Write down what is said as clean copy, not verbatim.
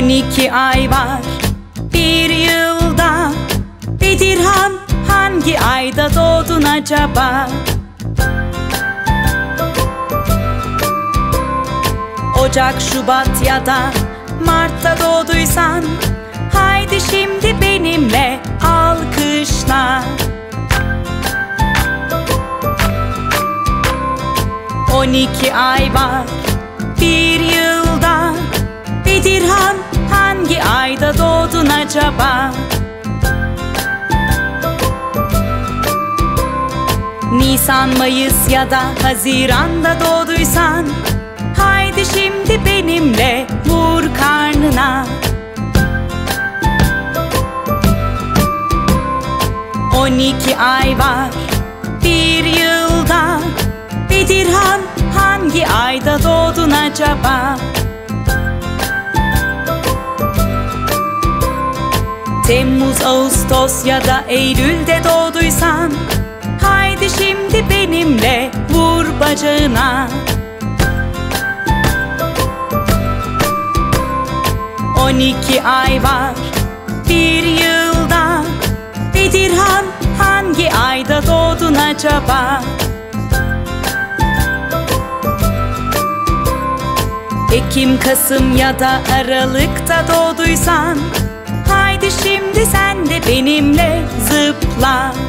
12 ay var bir yılda. Bedirhan, hangi ayda doğdun acaba? Ocak, Şubat ya da Mart'ta doğduysan, haydi şimdi benimle alkışla. 12 ay var bir yılda. Bedirhan, hangi ayda doğdun acaba? Nisan, Mayıs ya da Haziran'da doğduysan, haydi şimdi benimle vur karnına. 12 ay var bir yılda. Bedirhan, hangi ayda doğdun acaba? Temmuz, Ağustos ya da Eylül'de doğduysan, haydi şimdi benimle vur bacağına. 12 ay var bir yılda. Bedirhan, hangi ayda doğdun acaba? Ekim, Kasım ya da Aralık'ta doğduysan, haydi şimdi sen de benimle zıpla.